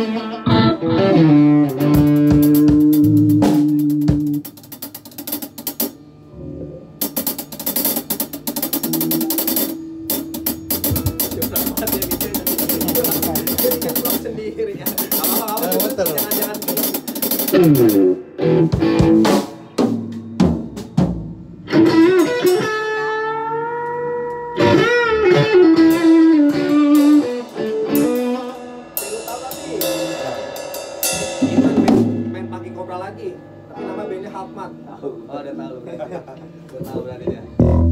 Sendiri ya. Main pagi Cobra lagi, tapi nama bandnya Halfmat. Oh, udah tahu. Udah tahu berarti dia.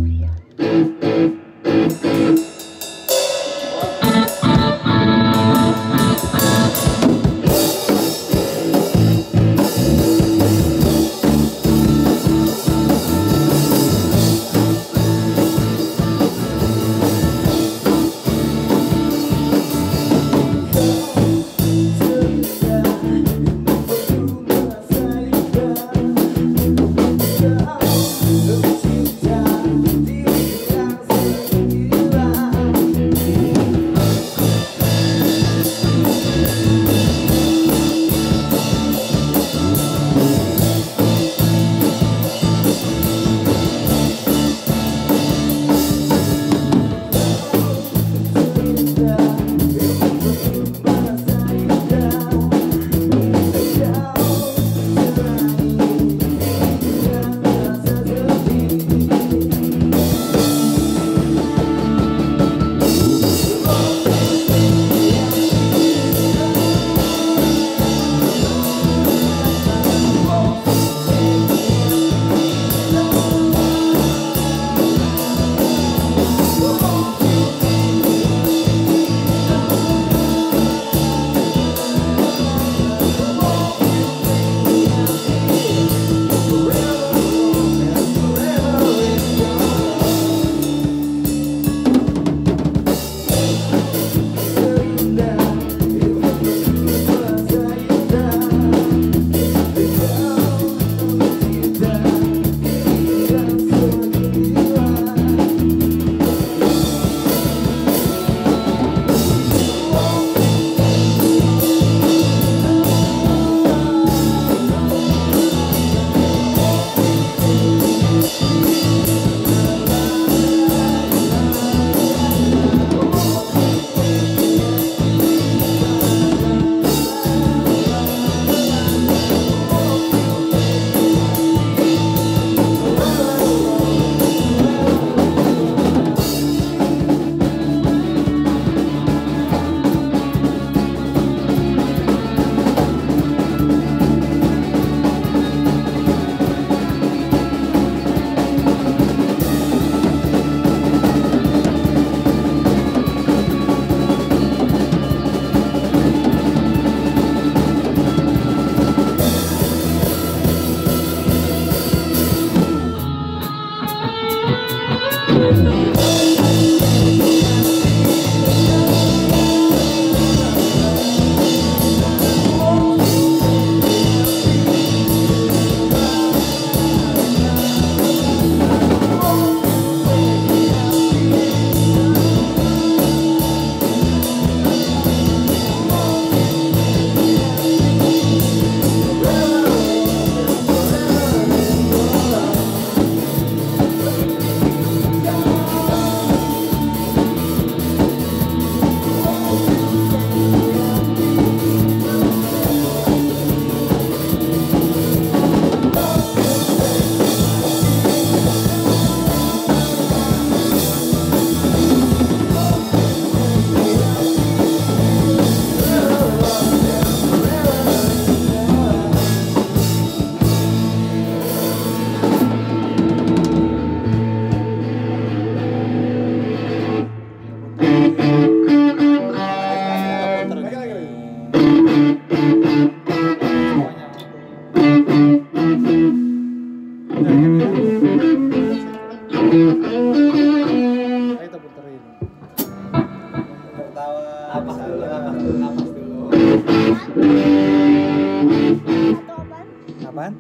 Apaan?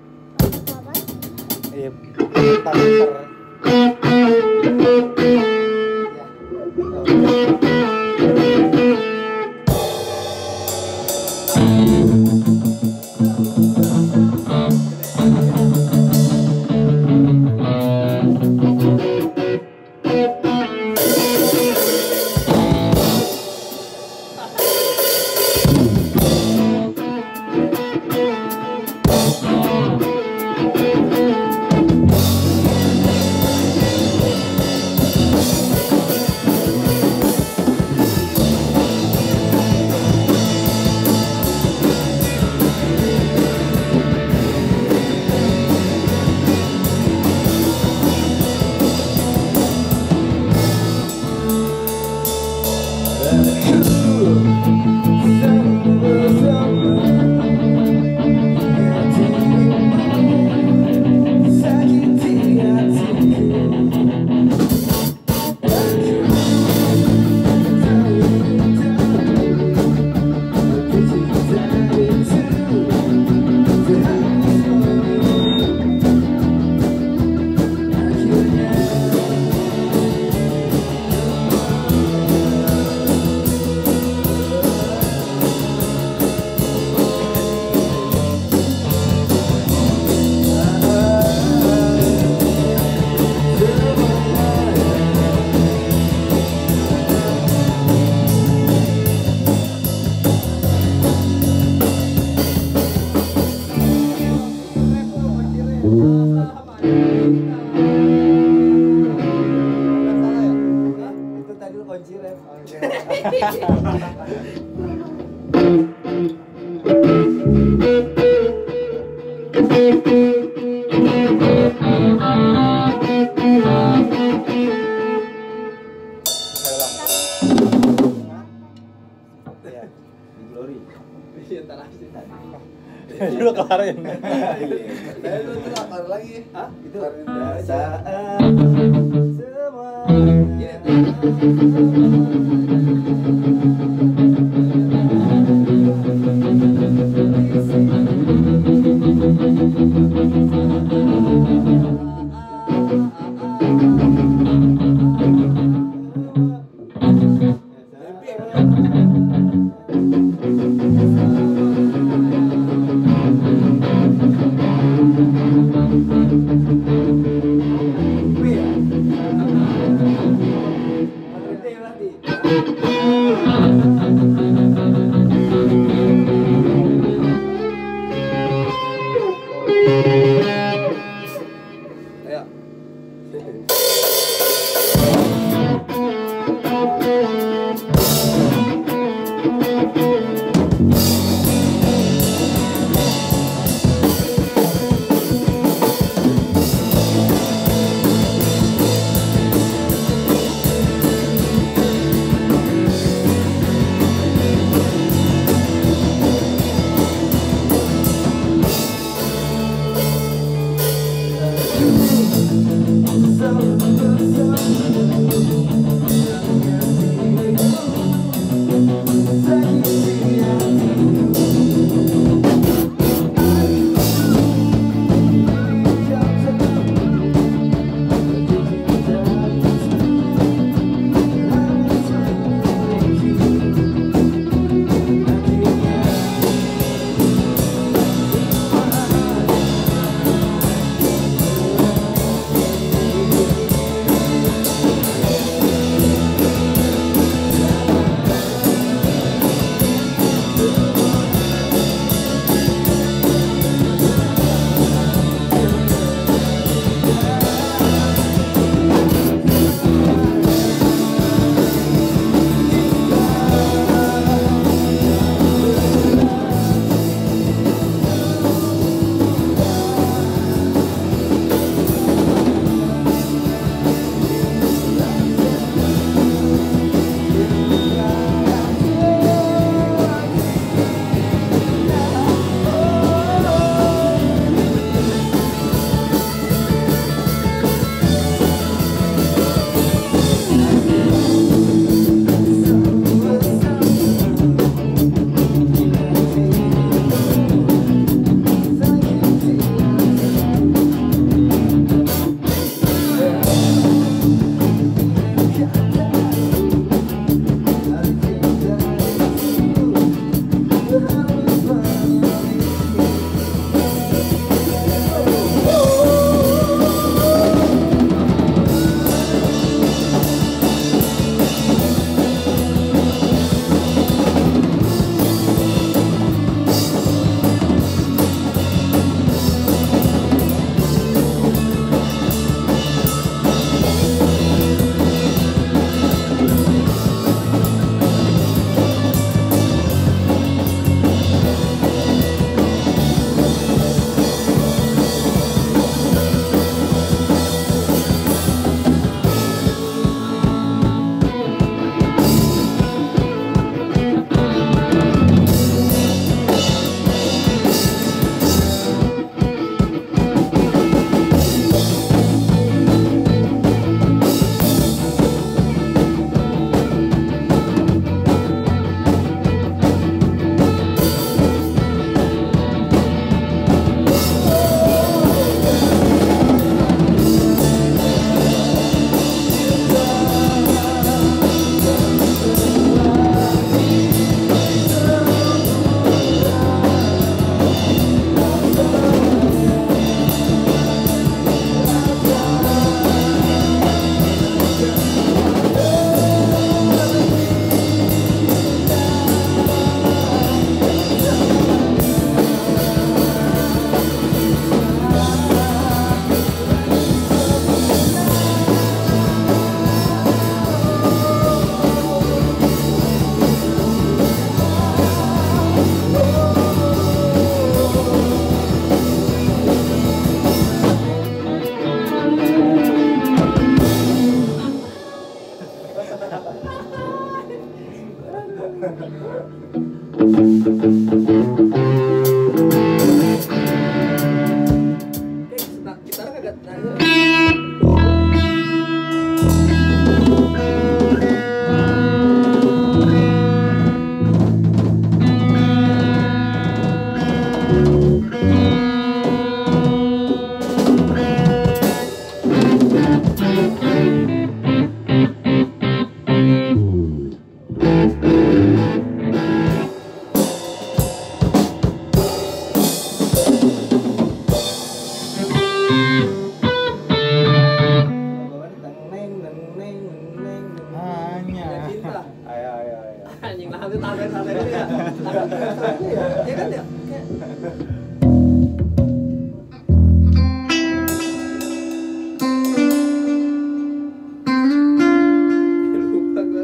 Iya, putar. Itu tadi lu kunci rem. Iya. Di Glory. Iya, ntar aja tadi. Dulu kelarin. Lu tuh lapar lagi. Hah? Itu Saat semua. Sakit Kita agak nanya. Cinta. Ayo. Anjing nah itu tambahin itu ya. Iya kan ya? Lupa gua.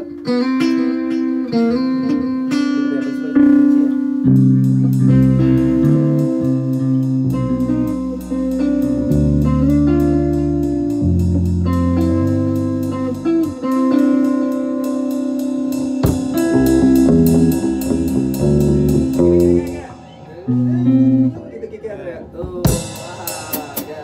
Gitu Kiki Andrea. Tuh. Wah, ya.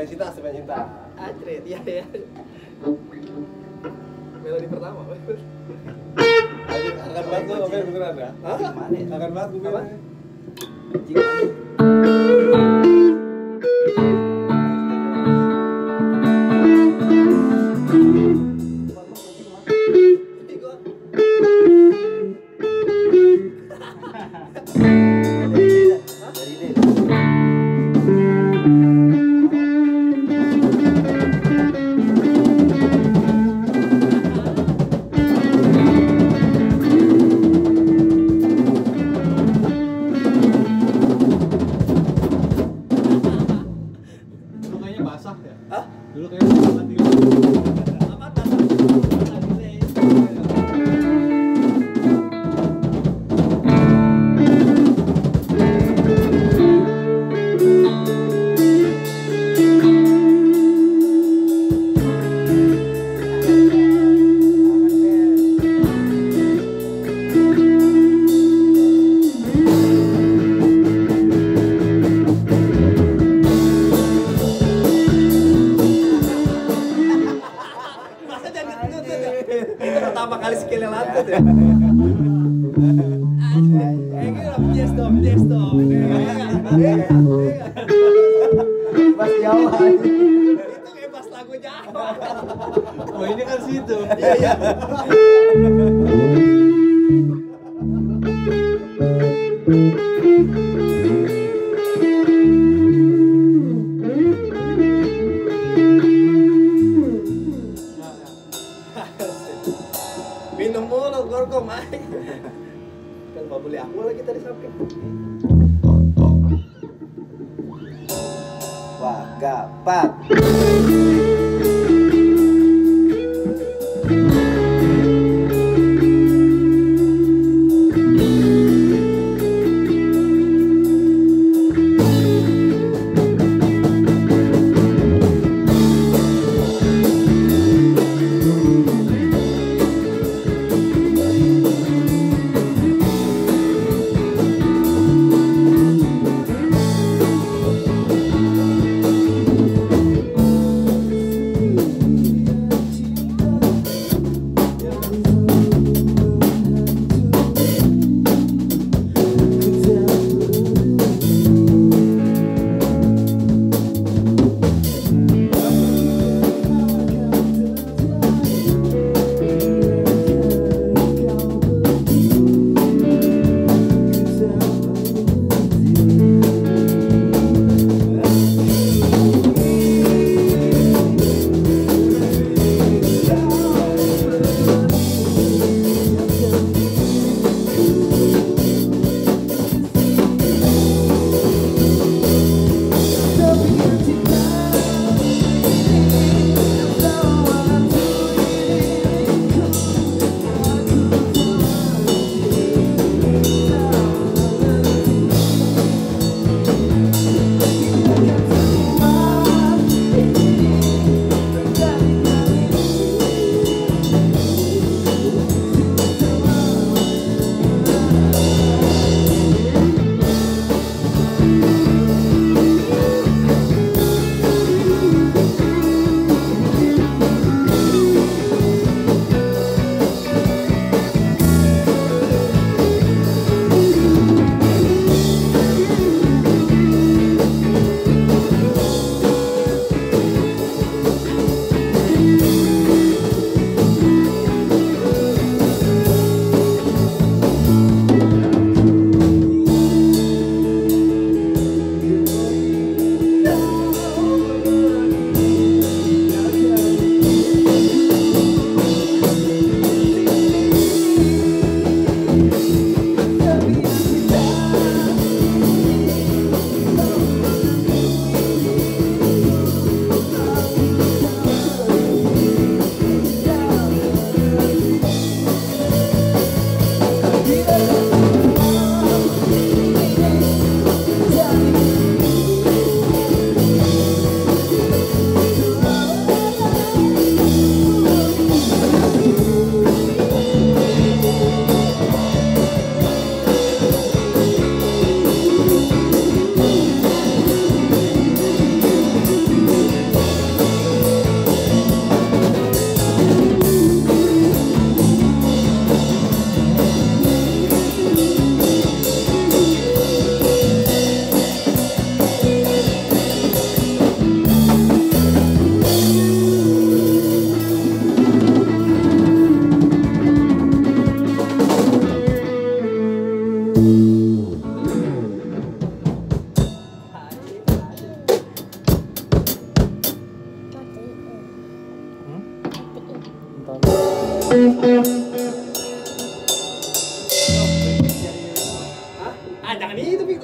Semen cinta. Acret, iya ya. Melodi pertama. Akan banget gue ngomongin beneran ya? Hah? Akan banget gue Apa? Dulu kayaknya basah ya? Hah? Dulu kayaknya mati. Masa jangan nutut ya? Itu pertama kali skillnya lantut ya? Yes dong. Pas jauh aja. Itu kayak pas lagu Jawa. Oh ini kan situ. Iya. Minum mulu gorko Mike. Kan mau beli aku lagi tadi sampai. Wah, gapat.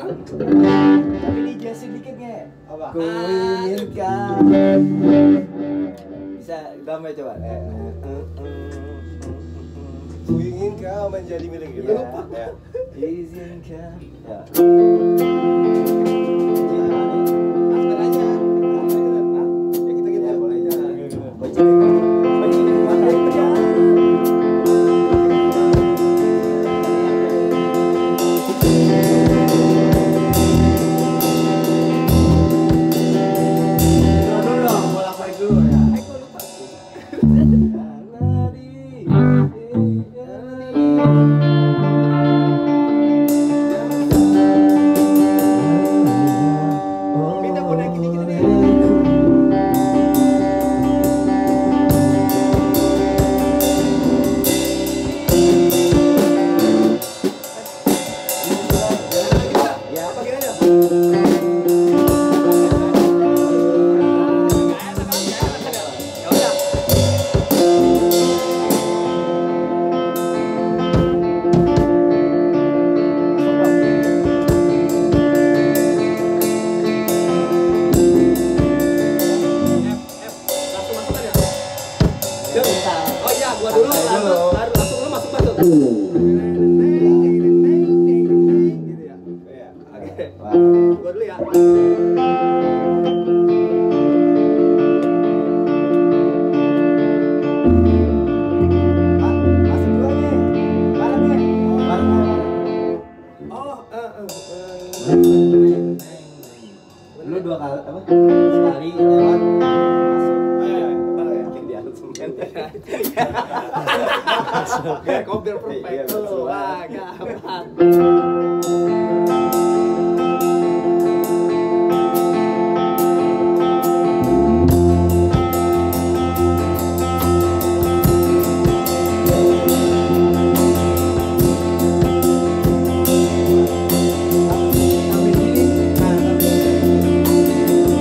Tapi di jelasin dikit nge. Apa? Ku inginkan. Bisa damai coba. Ku ingin kau menjadi milik kita. Ya. Izinkan. Ya. Aspen aja. Ya kita gitu. Ya, boleh aja. Minta gua naikin dikit nih. Ya, Apa kiranya? Ya udah. Langsung masuk kan ya? Yuk. Oh iya, gua dulu, baru langsung lu masuk masuk. Gitu ya. Iya. Oke. Wah. Gua dulu ya. Masuk dulu nih. Bareng nih. Bareng. Oh, Lu dua kali apa? Sekali lewat masuk. Yakin dia semen. biar kopi Iya, perfect. betul. Wah, gampang. Sampai sini. Nah, sampai sini.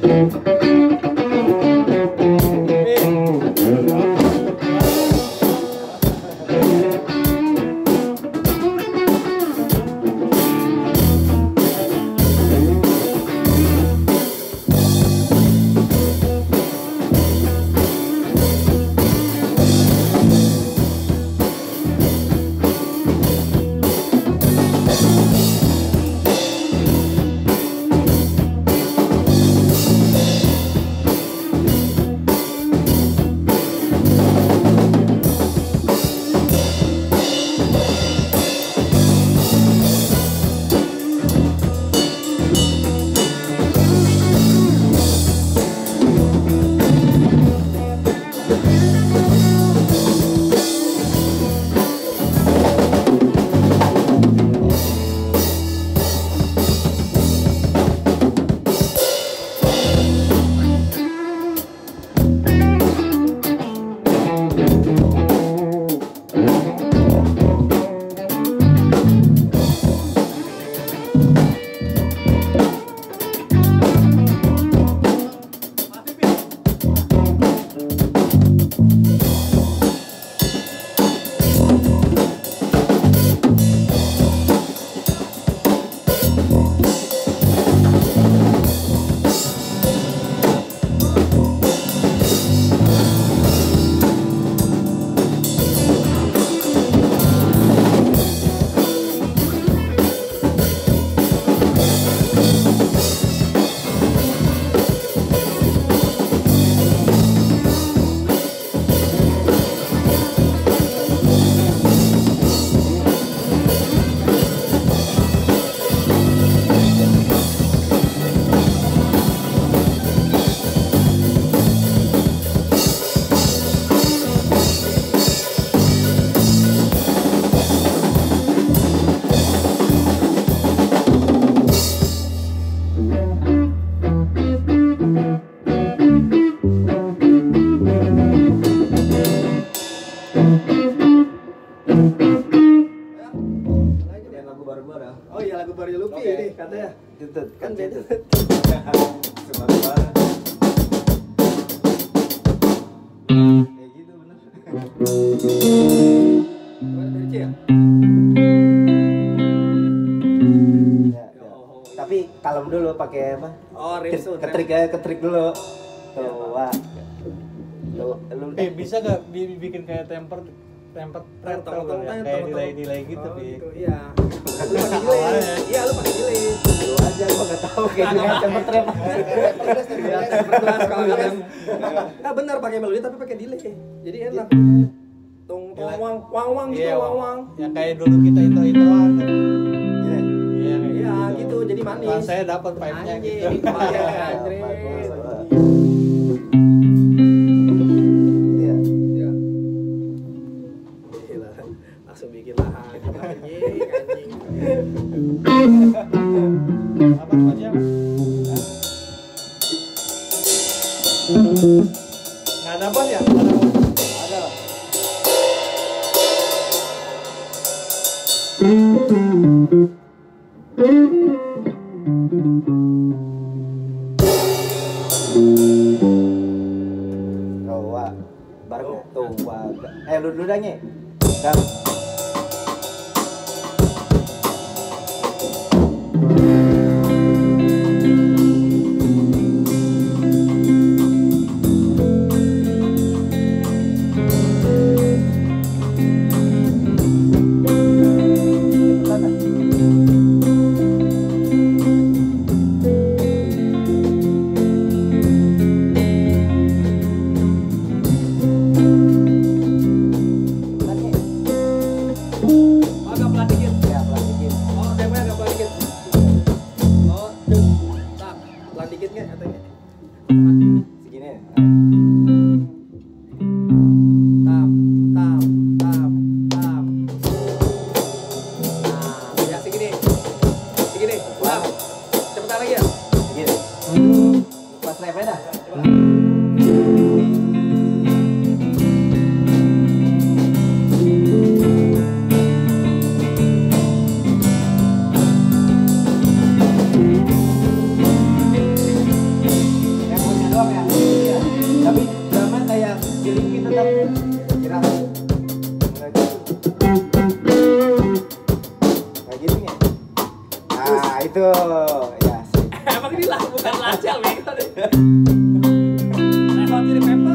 Oh iya lagu baru Luffy ini katanya. Tutut Kan beda. Semangat banget. Kayak gitu bener. Gimana dari C ya? Ya. Tapi kalem dulu pakai apa? Oh, ringtone. Ketrik ya, ketrik dulu. Tuh, wah. Lu Bisa gak bikin kayak temper tau gak ya? Kayak delay gitu, Oh, Pi. gitu, iya. Lu pakai delay. Iya, lu pakai delay. lu aja gua enggak tahu kayak gimana temper trap. Iya, temper glass kalau nggak tem. Nah, benar pakai melodi tapi pakai delay. Jadi enak. Tung tung wang wang wang gitu, Iya, wang wang. ya kayak dulu kita intro-introan. Gini. Iya, kayak Iya, gitu. gitu. Jadi manis. Nah, saya dapat vibe-nya gitu. Anjing, iya, anjing. Iya. Iya. Gila. Langsung bikin lahan. Anjing, anjing. Apa aja? Nggak ada bass ya? Nggak ada bass. Ada lah. Tua, bareng tua. Lu dulu dah Nye. Dam. Agak pelan dikit. Ya, pelan dikit. Oh, temponya agak pelan dikit. Oh, tak. Pelan dikit nggak katanya? Segini ya. Tap, tap, tap, tap. Nah, ya segini. Segini. Tap. Cepetan lagi ya. Segini. Pas rap dah. Coba. Kira kayak gini ya. Nah itu ya sih. Emang ini lah bukan lajal nih. Level kiri paper.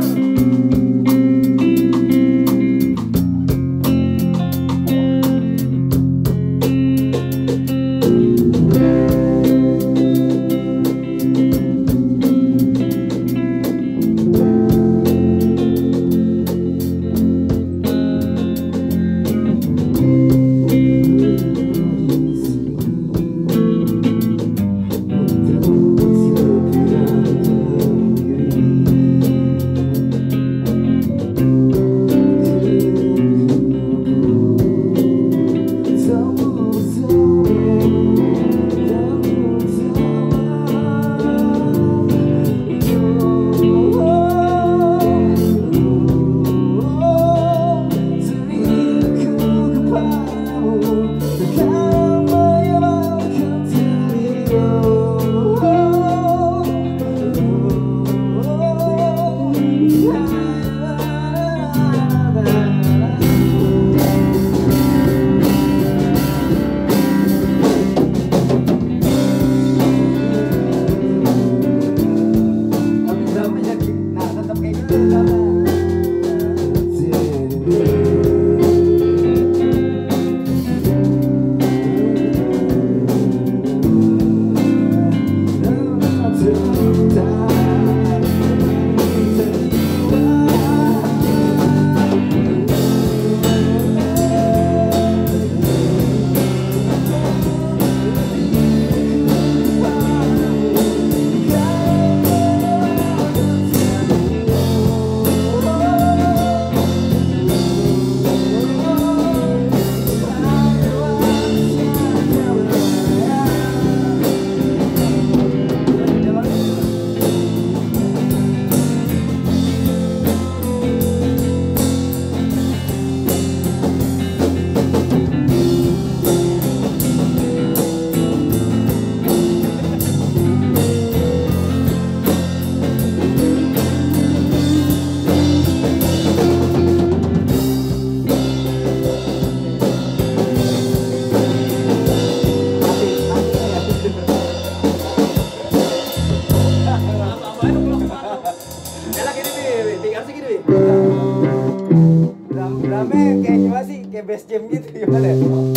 Drumnya kayak gimana sih? Kayak bass jam gitu gimana?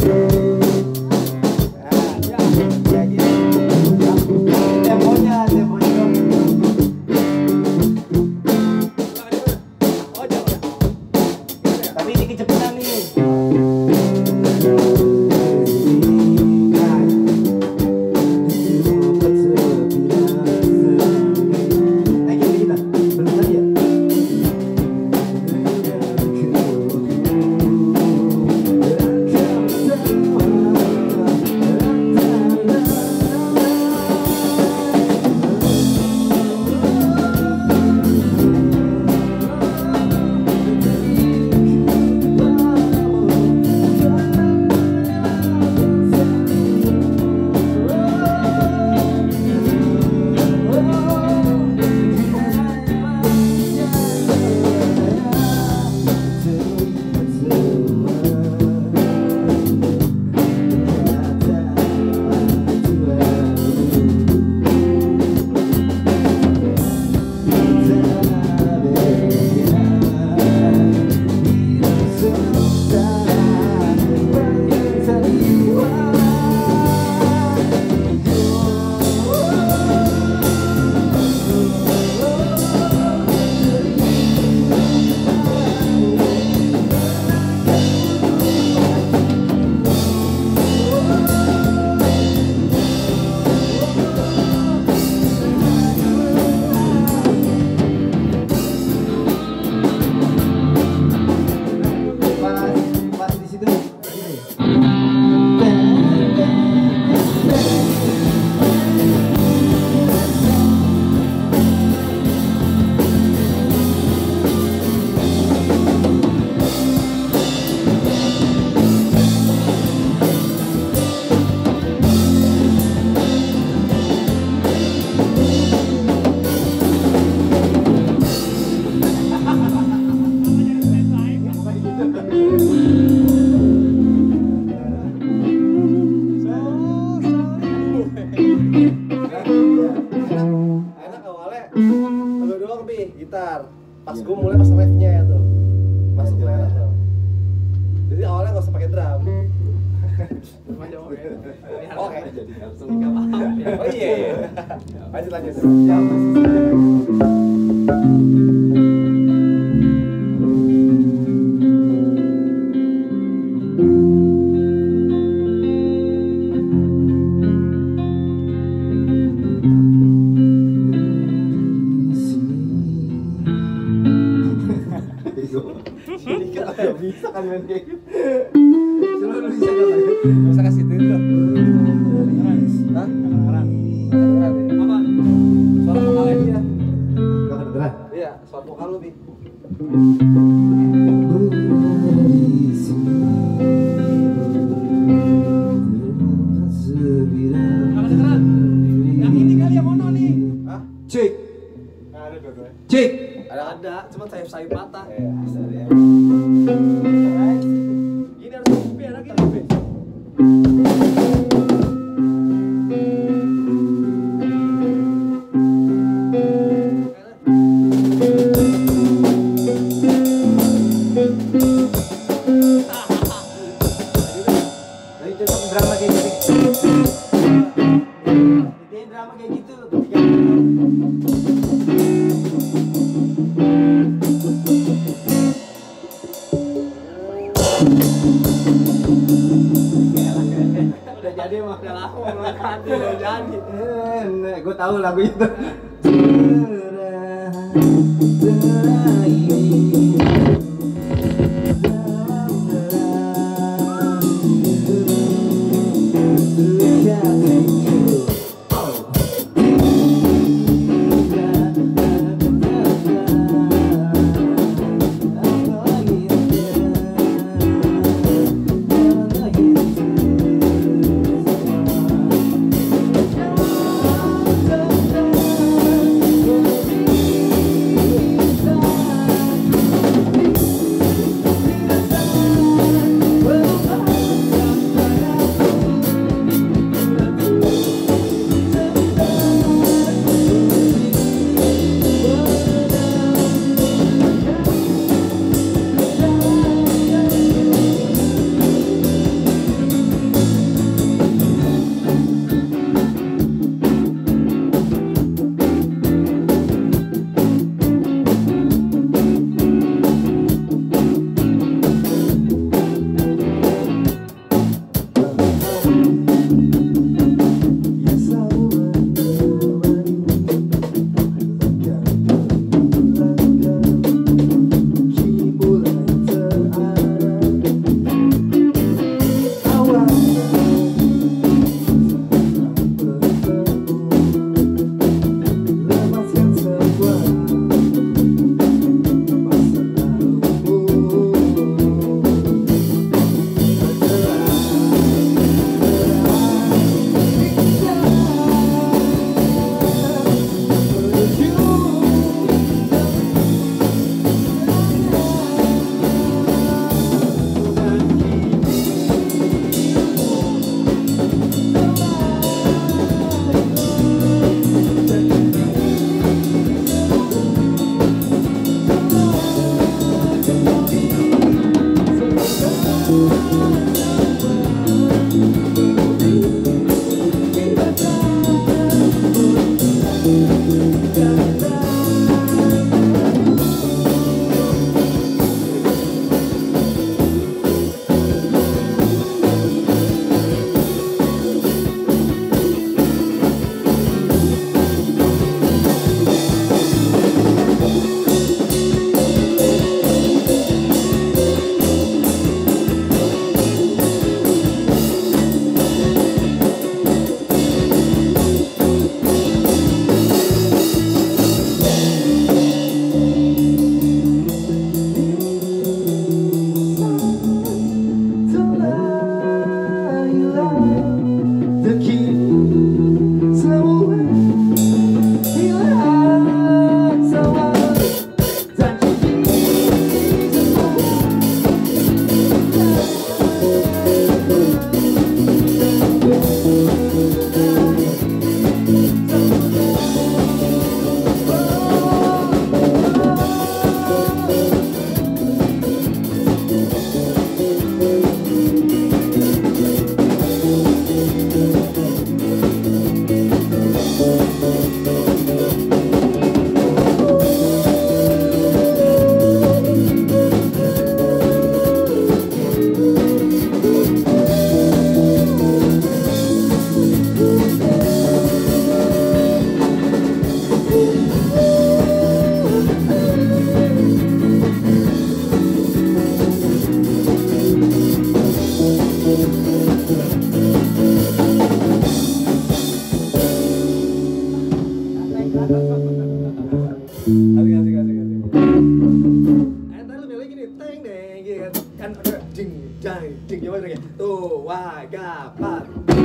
Nah, ya, kayak gitu. Temponya dong. Oh, jangan. Tapi ini kecepatan nih. gitar. Pas gue mulai pas riff-nya ya tuh. Masuk selera tuh. Jadi awalnya nggak usah pakai drum. Oke. Jadi langsung. Oh iya. Lanjut. Bisa kan main kayak gitu. Lu bisa gak? Bisa kasih itu tuh. Hah? Kedengeran. Apa? Suara vokalnya dia. Gak kedengeran. Iya, suara vokal lu, Bi. Nggak kedengeran. Yang ini kali yang mono nih. Hah? Cik. Nggak ada dua-duanya. Cik. Ada, cuma sayap-sayap patah. Iya, bisa ya. Gini harus Bi, ada gini, Bi. Nah, itu drama kayak gitu. Itu drama kayak gitu. Udah jadi mah, udah lama udah jadi. Gue tahu lagu itu. Entar lu milih gini, teng deng gitu kan. Kan ada jing jang jing gimana kayak tuh wah gapat.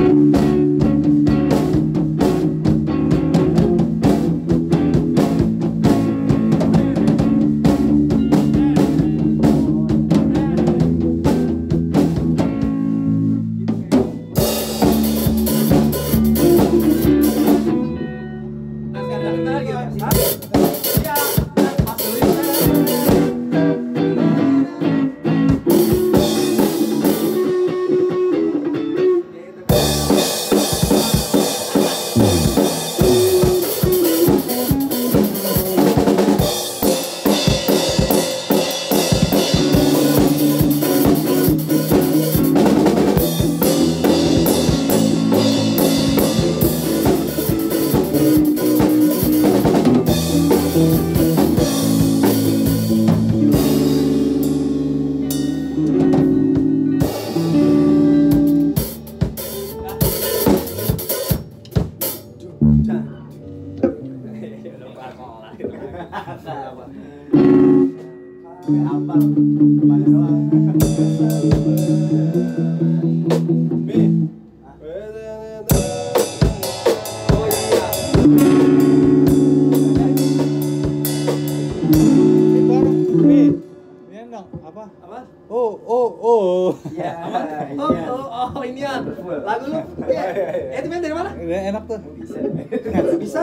Oh ini ya lagu lu itu main dari mana? Enak tuh. Bisa.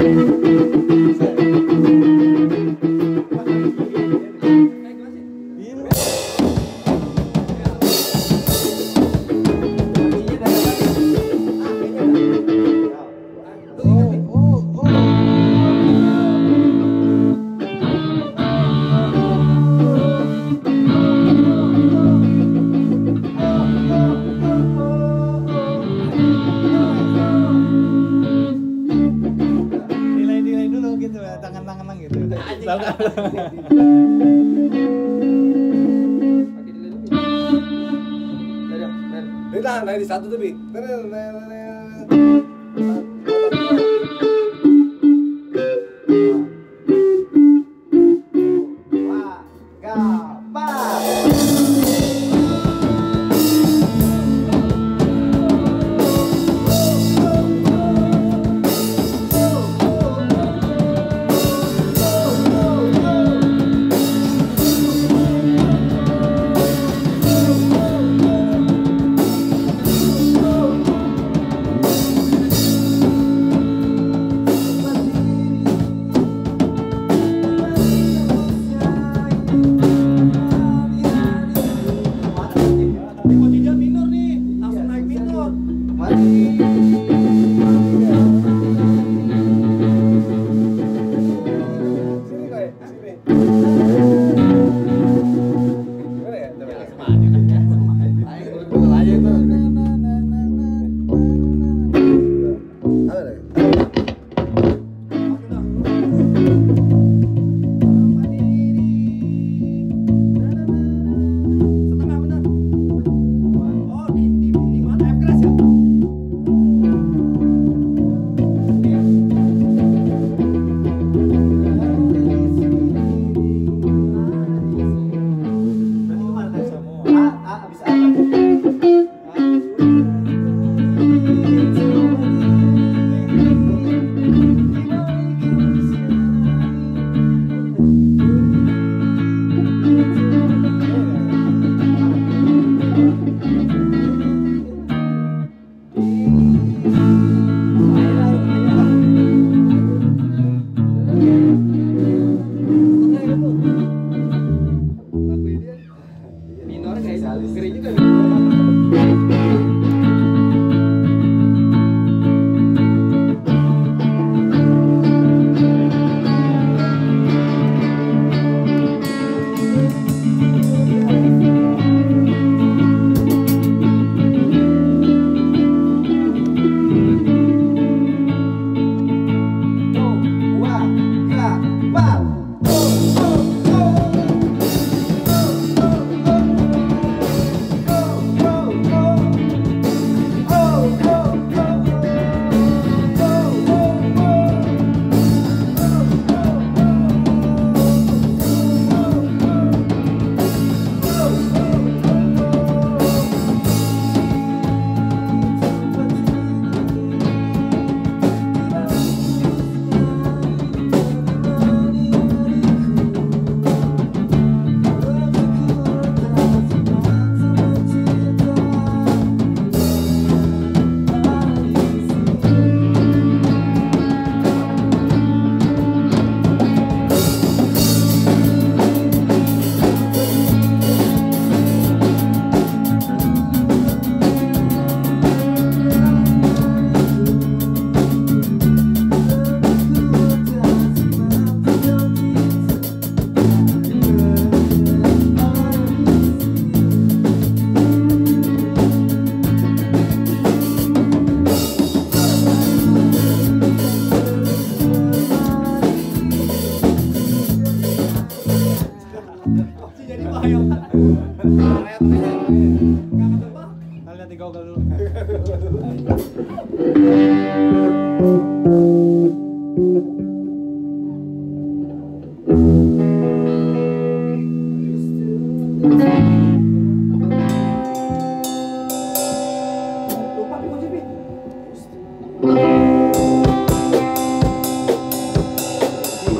Nah, di satu tuh, Bi.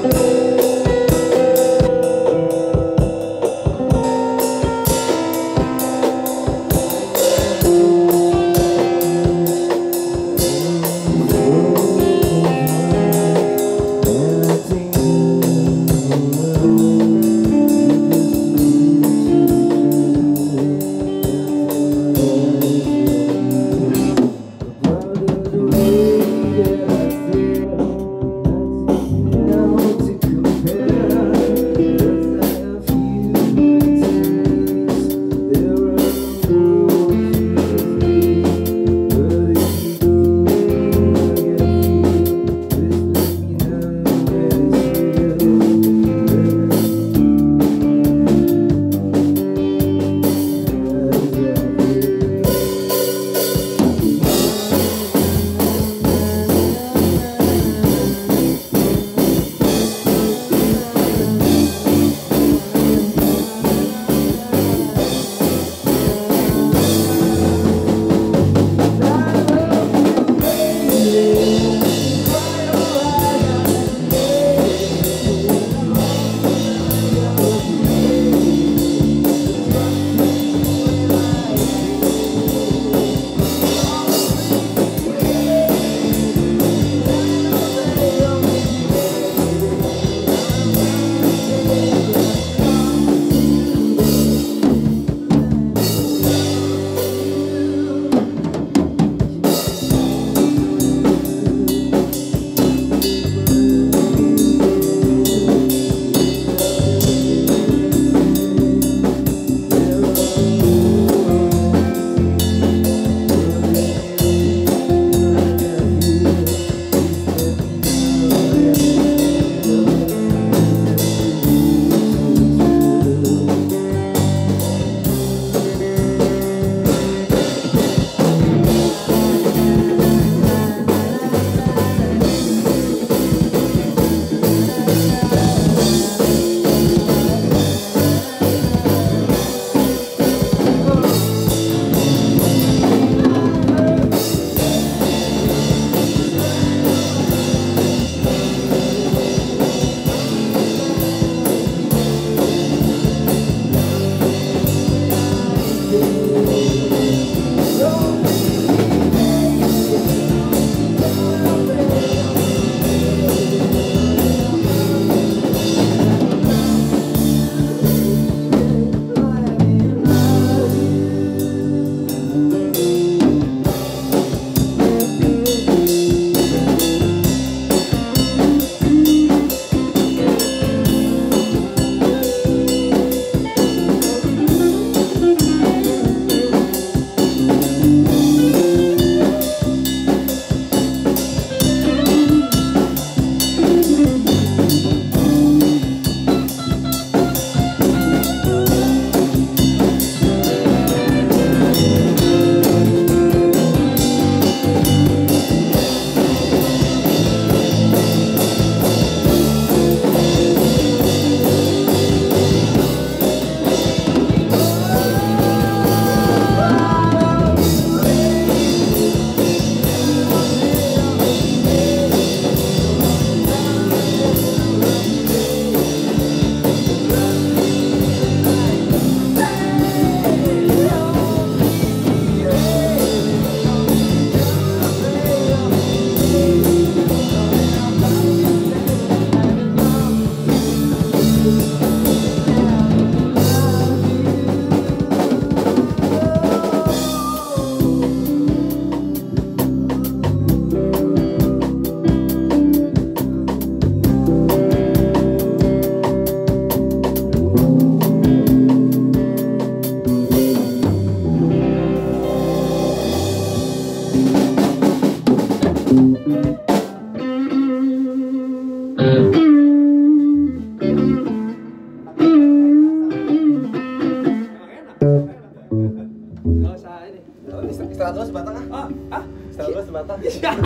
Istirahat dulu sebatang ah. Istirahat dulu sebatang.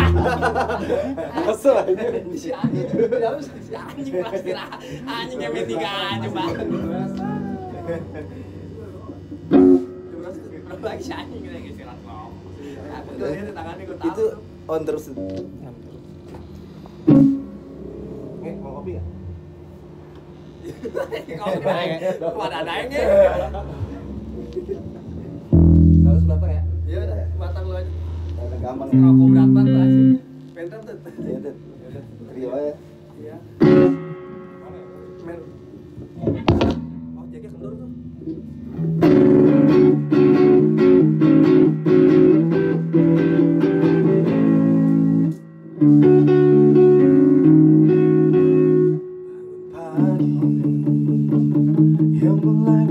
Asal aja. Si anjing pasti lah. Anjing yang tiga aja, Bang. Lagi si anjing lagi istirahat mau. Aku tuh ini tangannya gue tahu. Itu on terus. Mau kopi ya? Kalau ada daengnya. Harus batang ya? Iya udah, batang lu aja. Udah gampang. Rokok berat banget sih. Pendram tuh. Iya tuh. Trio ya. Iya. Men. Oh, jaga kendor tuh. Yang mulai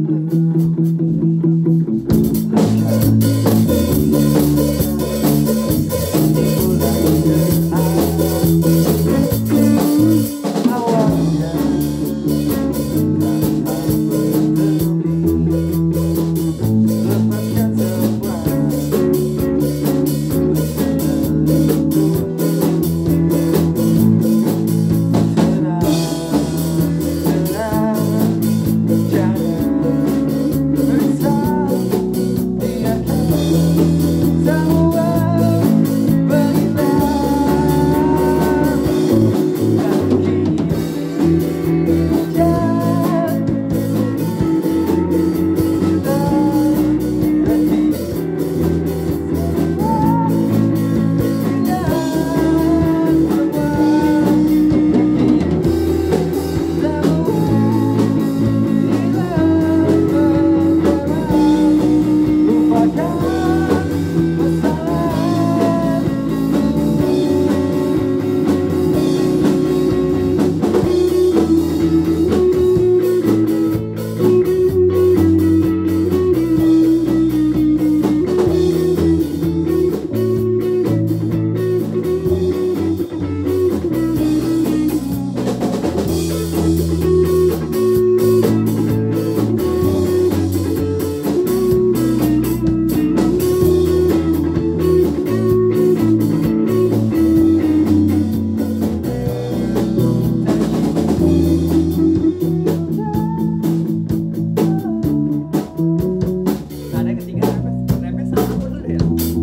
Ada yang ketiga repes sama dulu ya.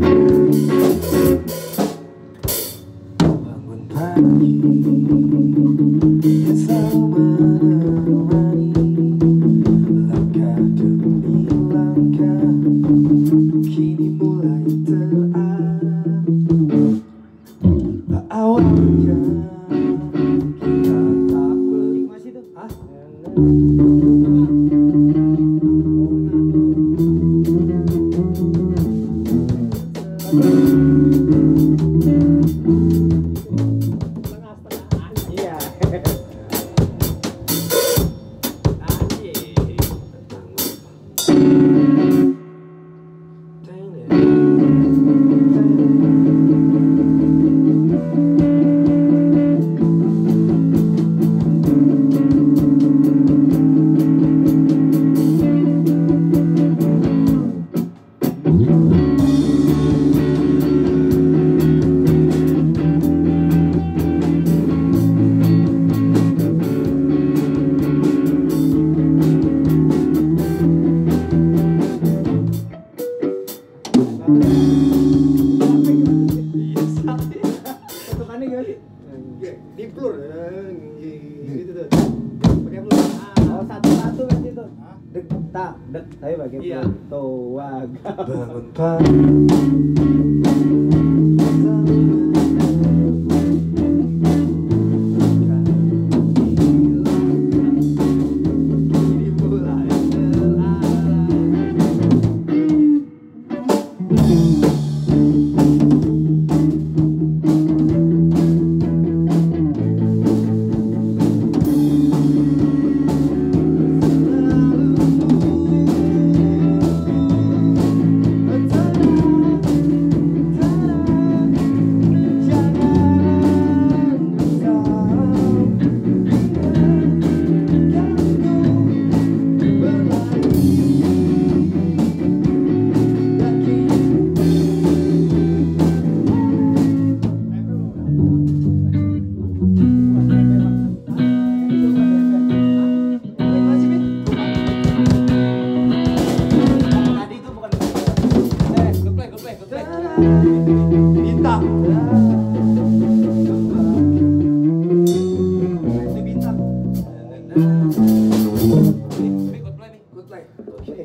bangun pagi yang selalu menemani langkah demi langkah kini mulai terarah. Awalnya kita tak Masih tuh. Hah? Iya. Tutupannya gimana sih? Di plur gitu tuh. Pakai plur. Oh, satu-satu kan itu. Dek tak dek tapi pakai Iya. towaga. bangun pagi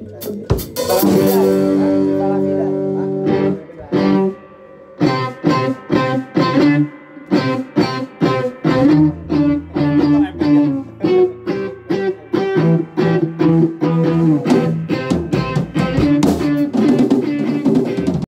Bang Abdul.